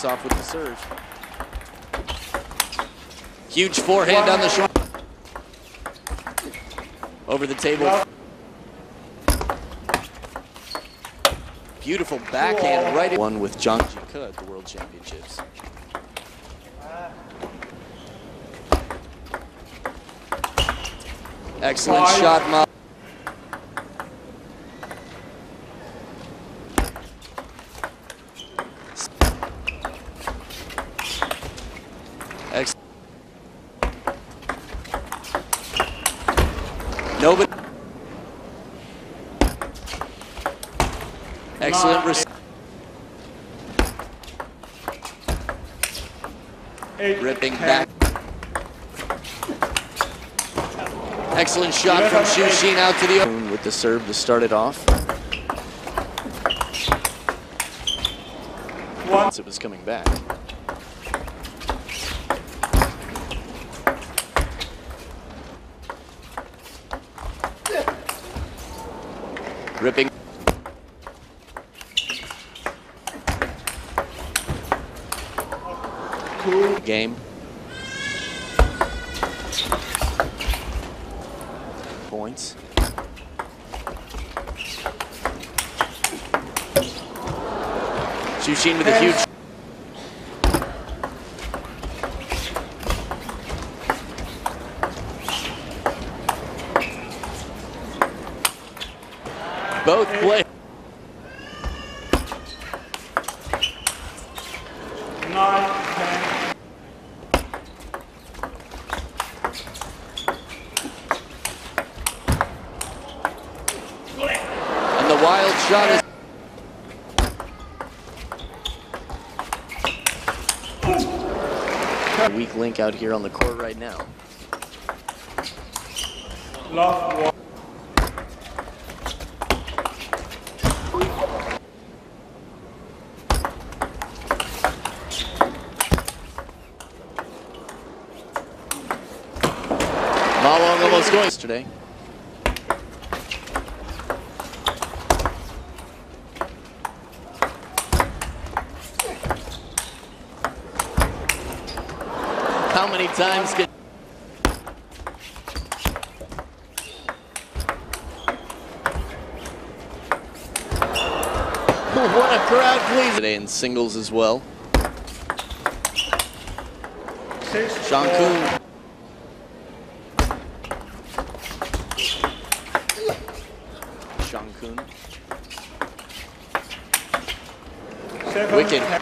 starts off with the serve. Huge forehand on the short. Over the table. Beautiful backhand right. One with Zhang Kun at the World Championships. Excellent shot, Ma. Excellent. Nobody. Excellent. Ripping back. Excellent shot from Xu Xin out to the open with the serve to start it off. Once it was coming back. Ripping. Game. Points. Xu Xin with a huge. Both play. 9-10. And the wild shot is. Weak link out here on the court right now. Love one. Ma Long almost going yesterday. How many times can what a crowd, please. Today in singles as well. SHANG Kun. SHANG Kun. Wicked.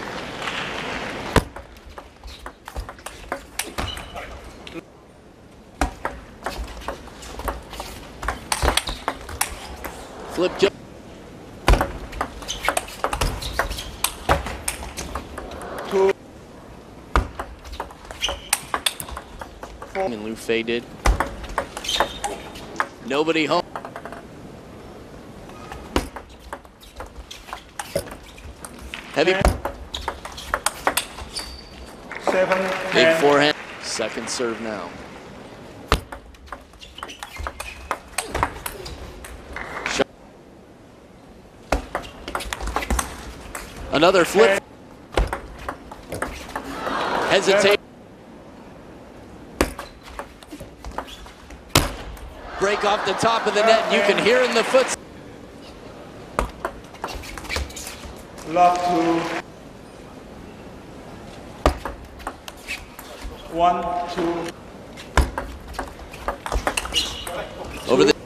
Flip jump. And Lu Fei did. Nobody home. Heavy. 7-10. Big forehand. Second serve now. Another flip. Hesitate. Break off the top of the net. You can hear in the foot. Love 2. 1-2. Over the.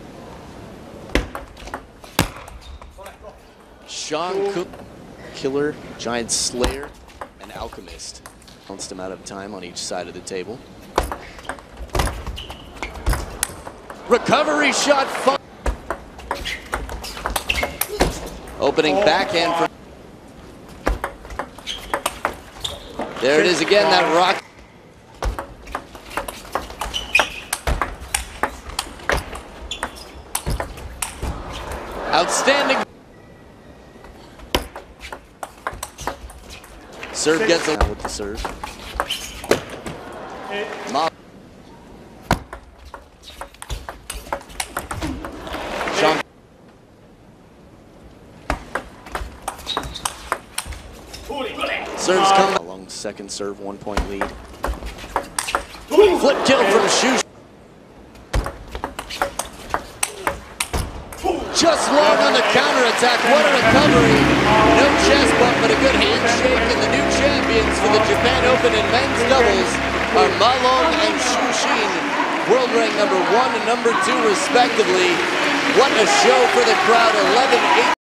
SHANG Kun, killer, giant slayer, and alchemist. Balanced amount of time on each side of the table. Recovery shot. Opening backhand from. There it is again, that rock. Outstanding. Serve gets a with the serve. Ma. SHANG. Serves come along second serve, 1 point lead. Flip kill from Shu. Just long on the counterattack. What a recovery. No chest bump, but a good handshake. And the new champions for the Japan Open in men's doubles are Ma Long and Shu Xin, world rank number 1 and number 2 respectively. What a show for the crowd. 11-8.